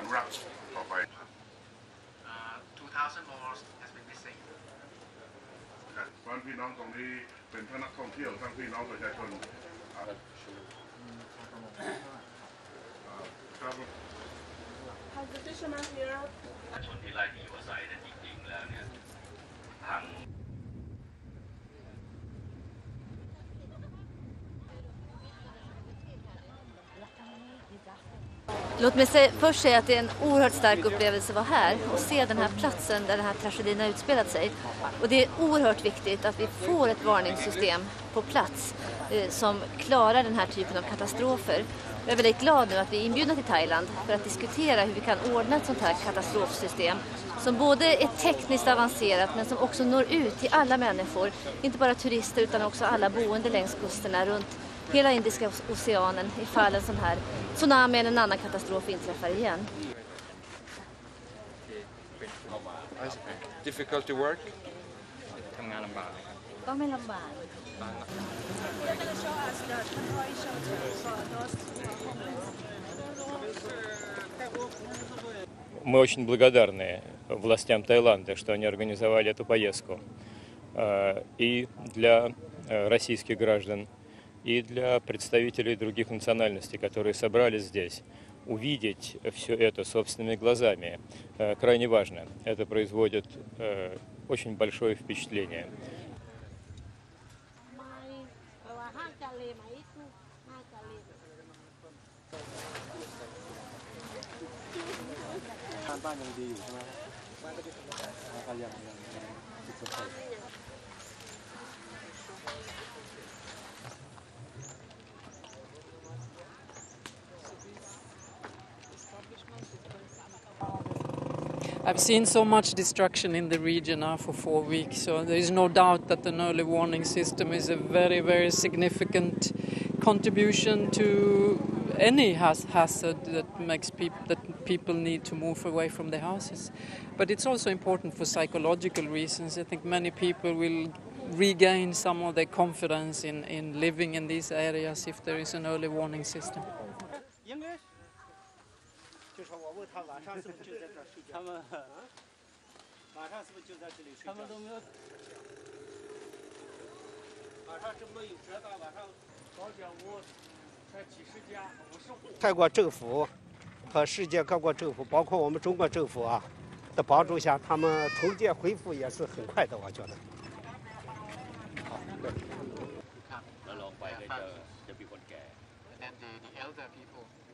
รักต่อไป 2,000 more has been missing. เพราะพี่น้องตรงนี้เป็นทั้งนักท่องเที่ยวทั้งพี่น้องประชาชนครับ Has the fisherman here? ชนที่ไล่ที่อยู่อาศัยนั้นจริงๆแล้วเนี่ยทาง Låt mig först säga att det är en oerhört stark upplevelse att vara här och se den här platsen där den här tragedin har utspelat sig. Och det är oerhört viktigt att vi får ett varningssystem på plats som klarar den här typen av katastrofer. Jag är väldigt glad nu att vi är inbjudna till Thailand för att diskutera hur vi kan ordna ett sånt här katastrofsystem som både är tekniskt avancerat men som också når ut till alla människor, inte bara turister utan också alla boende längs kusterna runt hela Indiska oceanen ifall en sån här tsunami eller en annan katastrof inträffar igen. Difficult to work? ทำงานลำบากก็ไม่ลำบาก Мы очень благодарны властям Таиланда, что они организовали эту поездку и для российских граждан, и для представителей других национальностей, которые собрались здесь. Увидеть все это собственными глазами крайне важно. Это производит очень большое впечатление. I've seen so much destruction in the region now for 4 weeks, so there is no doubt that an early warning system is a very, very significant contribution to any hazard that makes people need to move away from their houses. But it's also important for psychological reasons. I think many people will regain some of their confidence in living in these areas if there is an early warning system. 就说我问他晚上是不是就在这儿睡觉？他们晚上是不是就在这里睡觉？他们都没有。晚上是没有遮挡，晚上早点我才几十家50户。泰国政府和世界各国政府，包括我们中国政府啊的帮助下，他们统计恢复也是很快的，我觉得。好，对。 แล้วลงไปก็จะมีคนแก่ and the elder people